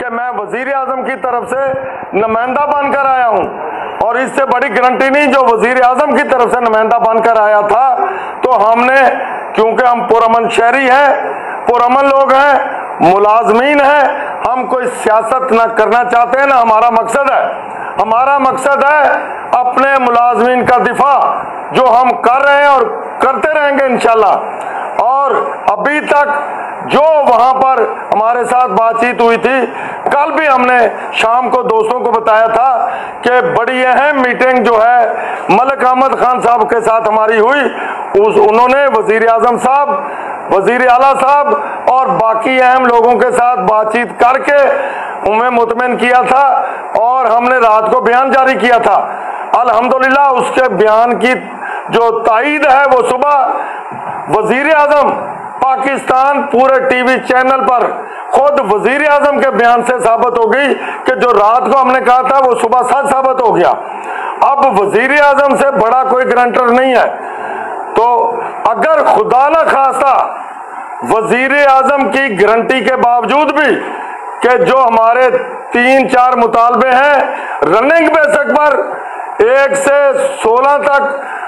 کہ میں وزیر اعظم کی طرف سے نمائندہ بن کر آیا ہوں، اور اس سے بڑی گارنٹی نہیں جو وزیر اعظم کی طرف سے نمائندہ بن کر آیا تھا تو ہم نے، کیونکہ ہم پرامن شہری ہیں، پرامن لوگ ہیں، ملازمین ہیں، ہم کوئی سیاست نہ کرنا چاہتے ہیں، نہ ہمارا مقصد ہے۔ ہمارا مقصد ہے اپنے ملازمین کا دفاع، جو ہم کر رہے ہیں اور کرتے رہیں گے انشاءاللہ۔ اور ابھی تک جو وہاں پر ہمارے ساتھ بات چیت ہوئی تھی، کل بھی ہم نے شام کو دوستوں کو بتایا تھا کہ بڑی اہم میٹنگ جو ہے ملک احمد خان صاحب کے ساتھ ہماری ہوئی، انہوں نے وزیر اعظم صاحب، وزیر اعلیٰ صاحب اور باقی اہم لوگوں کے ساتھ بات چیت کر کے ہمیں مطمئن کیا تھا، اور ہم نے رات کو بیان جاری کیا تھا۔ الحمدللہ اس کے بیان کی جو تائید ہے وہ صبح وزیر اعظم پاکستان پورے ٹی وی چینل پر خود وزیر اعظم کے بیان سے ثابت ہو گئی کہ جو رات کو ہم نے کہا تھا وہ صبح سچ ثابت ہو گیا۔ اب وزیر اعظم سے بڑا کوئی گارنٹر نہیں ہے، تو اگر خدا نہ خواستہ وزیر اعظم کی گارنٹی کے باوجود بھی کہ جو ہمارے 3-4 مطالبے ہیں رننگ بیسک پر 1 سے 16 تک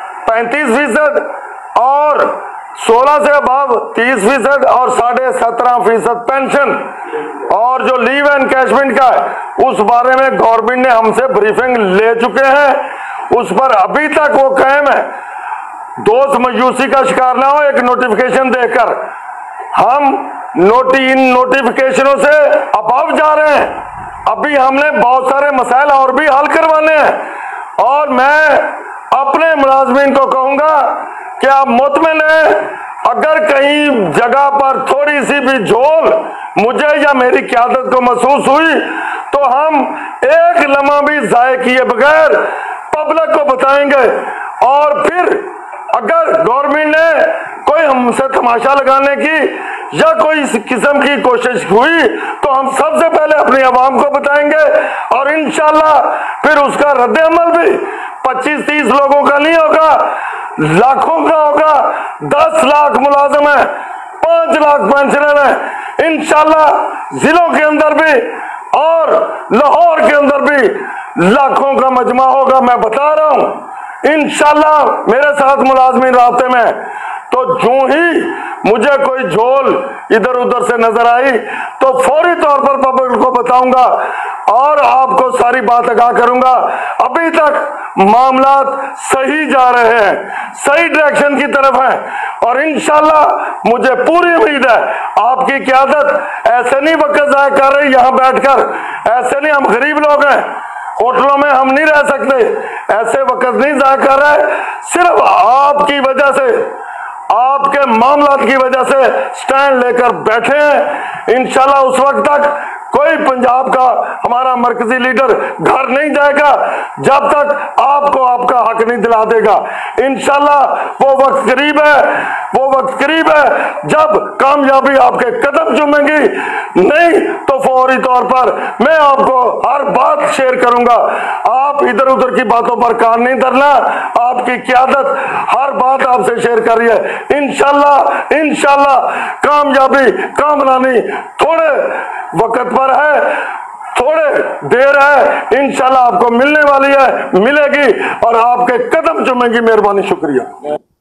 35% اور 16 سے اباب 30% اور 17.5% پینشن، اور جو لیو انکیشمنٹ کا ہے اس بارے میں گورنمنٹ نے ہم سے بریفنگ لے چکے ہیں، اس پر ابھی تک وہ قائم ہے۔ دوست مایوسی کا شکار نہ ہو ایک نوٹیفیکیشن دے کر، ہم ان نوٹیفیکیشنوں سے اباب جا رہے ہیں۔ ابھی ہم نے بہت سارے مسائل اور بھی حل کروانے ہیں، اور میں اپنے ملازمین کو کہوں گا کہ آپ مطمئن ہیں، اگر کہیں جگہ پر تھوڑی سی بھی جھول مجھے یا میری قیادت کو محسوس ہوئی تو ہم ایک لمحہ بھی ضائع کیے بغیر پبلک کو بتائیں گے، اور پھر اگر گورنمنٹ نے کوئی ہم سے تماشا لگانے کی یا کوئی اس قسم کی کوشش ہوئی تو ہم سب سے پہلے اپنی عوام کو بتائیں گے، اور انشاءاللہ پھر اس کا رد عمل بھی 25-30 لوگوں کا نہیں ہوگا، لاکھوں کا ہوگا۔ 10 لاکھ ملازم ہیں، 5 لاکھ پینشنر ہیں، انشاءاللہ ضلعوں کے اندر بھی اور لاہور کے اندر بھی لاکھوں کا مجمع ہوگا۔ میں بتا رہا ہوں انشاءاللہ میرے ساتھ ملازمین رابطے میں، تو جو ہی مجھے کوئی جھول ادھر ادھر سے نظر آئی تو فوری طور پر پبلک کو بتاؤں گا اور آپ کو ساری بات آگاہ کروں گا۔ ابھی تک معاملات صحیح جا رہے ہیں، صحیح ڈائریکشن کی طرف ہیں، اور انشاءاللہ مجھے پوری امید ہے آپ کی قیادت ایسے نہیں وقت ضائع کر رہی یہاں بیٹھ کر، ایسے نہیں، ہم غریب لوگ ہیں، ہوٹلوں میں ہم نہیں رہ سکتے، ایسے وقت نہیں ضائع کر رہے، صرف آپ کی وجہ سے، آپ کے معاملات کی وجہ سے سٹینڈ لے کر بیٹھے ہیں۔ انشاءاللہ اس وقت تک کوئی پنجاب کا ہمارا مرکزی لیڈر گھر نہیں جائے گا جب تک آپ کو آپ کا حق نہیں دلا دے گا۔ انشاءاللہ وہ وقت قریب ہے، وہ وقت قریب ہے جب کامیابی آپ کے قدم چومیں گی، نہیں تو فوری طور پر میں آپ کو ہر بات شیئر کروں گا۔ آپ ادھر ادھر کی باتوں پر کان نہیں دھرنا، آپ کی قیادت ہر بات آپ سے شیئر کر رہی ہے۔ انشاءاللہ کامیابی کامرانی تھوڑے وقت پر ہے، تھوڑے دیر ہے، انشاءاللہ آپ کو ملنے والی ہے، ملے گی، اور آپ کے قدم چومیں گی۔ مہربانی، شکریہ۔